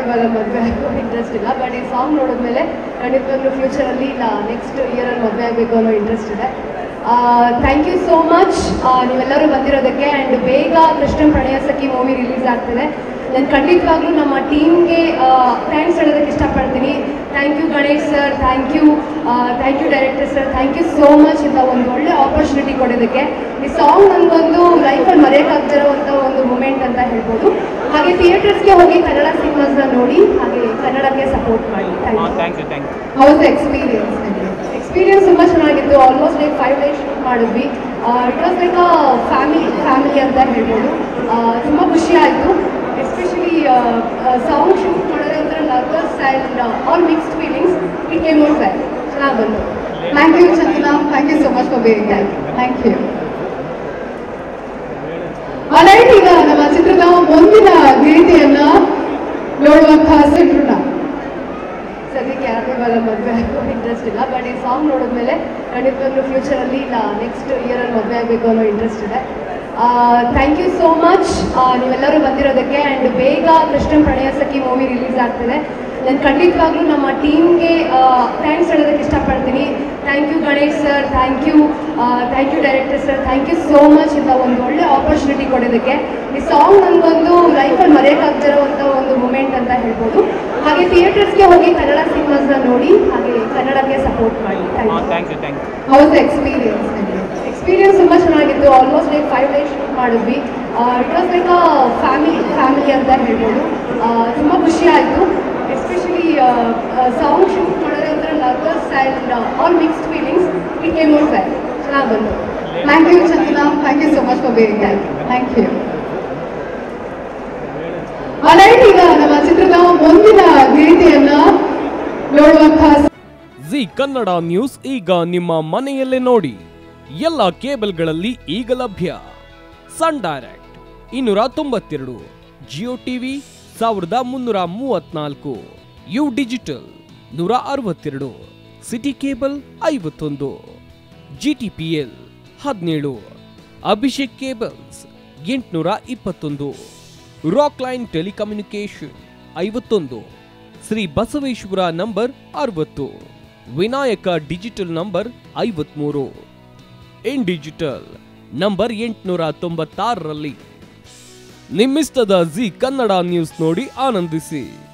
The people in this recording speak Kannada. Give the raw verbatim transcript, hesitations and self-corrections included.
ಇವಾಗ ಮದುವೆ ಆಗೋ ಇಂಟ್ರೆಸ್ಟ್ ಇಲ್ಲ. ಬಟ್ ಈ ಸಾಂಗ್ ನೋಡಿದ್ಮೇಲೆ ಖಂಡಿತವಾಗ್ಲೂ ಫ್ಯೂಚರಲ್ಲಿ ಇಲ್ಲ ನೆಕ್ಸ್ಟ್ ಇಯರಲ್ಲಿ ಮದುವೆ ಆಗಬೇಕು ಅನ್ನೋ ಇಂಟ್ರೆಸ್ಟ್ ಇದೆ. ಥ್ಯಾಂಕ್ ಯು ಸೋ ಮಚ್ ನೀವೆಲ್ಲರೂ ಬಂದಿರೋದಕ್ಕೆ. ಆ್ಯಂಡ್ ಬೇಗ ಕೃಷ್ಣ ಪ್ರಣಯ ಸಖಿ ಮೂವಿ ರಿಲೀಸ್ ಆಗ್ತಿದೆ. ನಾನು ಖಂಡಿತವಾಗ್ಲೂ ನಮ್ಮ ಟೀಮ್ಗೆ ಥ್ಯಾಂಕ್ಸ್ ಹೇಳೋದಕ್ಕೆ ಇಷ್ಟಪಡ್ತೀನಿ. Thank you Ganesh sir, thank you thank you director sir, thank you so much ಇಂಥ ಒಂದು ಒಳ್ಳೆ ಆಪರ್ಚುನಿಟಿ ಕೊಡೋದಕ್ಕೆ. ಈ ಸಾಂಗ್ ನನಗೊಂದು ಲೈಫಲ್ಲಿ ಮರೆಯೋಕ್ಕಾಗ್ತಿರೋವಂಥ ಒಂದು ಮೂಮೆಂಟ್ ಅಂತ ಹೇಳ್ಬೋದು. ಹಾಗೆ ಥಿಯೇಟರ್ಸ್ಗೆ ಹೋಗಿ ಕನ್ನಡ ಸಿನಿಮಾಸ್ನ ನೋಡಿ ಹಾಗೆ ಕನ್ನಡಕ್ಕೆ ಸಪೋರ್ಟ್ ಮಾಡಿ. Thank you. House experience experience ತುಂಬ ಚೆನ್ನಾಗಿತ್ತು. Almost like five days shoot ಮಾಡಿದ್ವಿ. It was like a family family ಅಂತ ಹೇಳ್ಬೋದು. ತುಂಬ ಖುಷಿ ಆಯಿತು. ಎಸ್ಪೆಷಲಿ ಸಾಂಗ್ ಶೂಟ್ ಮಾಡಿದ್ರೆ ಒಂಥರ nervous and all mixed feelings. It came out well. ಚೆನ್ನಾಗಿ ಬಂತು. Thank you Chandana, thank you so much for bearing thank thank you. Alright, ಈಗ ನಮ್ಮ ಚಿತ್ರದ ಮುಂದಿನ ಗೀತೆಯನ್ನ ನೋಡುವಂತಹ ಸಿಂಟ್ರನ ಸದ್ಯಕ್ಕೆ ಯಾರಿಗೂ ಇವಾಗ ಮದುವೆ ಆಗೋ ಇಂಟ್ರೆಸ್ಟ್ ಇಲ್ಲ. ಬಟ್ ಈ ಸಾಂಗ್ ನೋಡಿದ್ಮೇಲೆ ಖಂಡಿತವಾಗ್ಲೂ ಫ್ಯೂಚರಲ್ಲಿ ಇಲ್ಲ ನೆಕ್ಸ್ಟ್ ಇಯರಲ್ಲಿ ಮದುವೆ ಆಗಬೇಕು ಅನ್ನೋ ಇಂಟ್ರೆಸ್ಟ್ ಇದೆ. ಥ್ಯಾಂಕ್ ಯು ಸೋ ಮಚ್ ನೀವೆಲ್ಲರೂ ಬಂದಿರೋದಕ್ಕೆ. ಆ್ಯಂಡ್ ಬೇಗ ಕೃಷ್ಣ ಪ್ರಣಯ ಸಖಿ ಮೂವಿ ರಿಲೀಸ್ ಆಗ್ತಿದೆ. ನಾನು ಖಂಡಿತವಾಗ್ಲೂ ನಮ್ಮ ಟೀಮ್ಗೆ ಥ್ಯಾಂಕ್ಸ್ ಹೇಳೋದಕ್ಕೆ ಇಷ್ಟಪಡ್ತೀನಿ. Thank you Ganesh sir, thank you thank you director sir, thank you so much ಇಂಥ ಒಂದು ಒಳ್ಳೆ ಆಪರ್ಚುನಿಟಿ ಕೊಡೋದಕ್ಕೆ. ಈ ಸಾಂಗ್ ನನಗೊಂದು ಲೈಫಲ್ಲಿ ಮರೆಯೋಕ್ಕಾಗ್ತಿರೋವಂಥ ಒಂದು ಮೂಮೆಂಟ್ ಅಂತ ಹೇಳ್ಬೋದು. ಹಾಗೆ ಥಿಯೇಟರ್ಸ್ಗೆ ಹೋಗಿ ಕನ್ನಡ ಸಿನಿಮಾಸ್ನ ನೋಡಿ ಹಾಗೆ ಕನ್ನಡಕ್ಕೆ ಸಪೋರ್ಟ್ ಮಾಡಿ. Thank you. House experience experience ತುಂಬ ಚೆನ್ನಾಗಿತ್ತು. Almost like five days shoot ಮಾಡಿದ್ವಿ. It was like a family family ಅಂತ ಹೇಳ್ಬೋದು. ತುಂಬ ಖುಷಿ ಆಯಿತು. ಎಸ್ಪೆಷಲಿ ಸಾಂಗ್ ಶೂಟ್ ಮಾಡಿದ್ರೆ ಒಂಥರ nervous and all mixed feelings. It came out well. ಚೆನ್ನಾಗಿ ಬಂತು. Thank you Chandana, thank you so much for bearing thank thank you. Alright, ಈಗ ನಮ್ಮ ಚಿತ್ರದ ಮುಂದಿನ ಗೀತೆಯನ್ನ ನೋಡುವಂತಹ ಜಿ ಕನ್ನಡ ನ್ಯೂಸ್ ಈಗ ನಿಮ್ಮ ಮನೆಯಲ್ಲೇ ನೋಡಿ. ಎಲ್ಲ ಕೇಬಲ್ಗಳಲ್ಲಿ ಈಗ ಲಭ್ಯ. ಸನ್ ಡೈರೆಕ್ಟ್ ಇನ್ನೂರ ತೊಂಬತ್ತೆರಡು, ಜಿಯೋ ಟಿವಿ ಸಾವಿರದ ಮುನ್ನೂರ ಮೂವತ್ನಾಲ್ಕು, ಯು ಡಿಜಿಟಲ್ ನೂರ ಅರವತ್ತೆರಡು, ಸಿಟಿ ಕೇಬಲ್ ಐವತ್ತೊಂದು, ಜಿಟಿಪಿಎಲ್ ಹದಿನೇಳು, ಅಭಿಷೇಕ್ ಕೇಬಲ್ಸ್ ಎಂಟುನೂರ ಇಪ್ಪತ್ತೊಂದು, ರಾಕ್ ಲೈನ್ ಟೆಲಿಕಮ್ಯುನಿಕೇಶನ್ ಐವತ್ತೊಂದು, ಶ್ರೀ ಬಸವೇಶ್ವರ ನಂಬರ್ ಅರವತ್ತು, ವಿನಾಯಕ ಡಿಜಿಟಲ್ ನಂಬರ್ ಐವತ್ಮೂರು, ಇನ್ ಡಿಜಿಟಲ್ ನಂಬರ್ ಎಂಟುನೂರ ತೊಂಬತ್ತಾರರಲ್ಲಿ. ನಿಮ್ಮಿಸ್ತದ ಜಿ ಕನ್ನಡ ನ್ಯೂಸ್ ನೋಡಿ ಆನಂದಿಸಿ.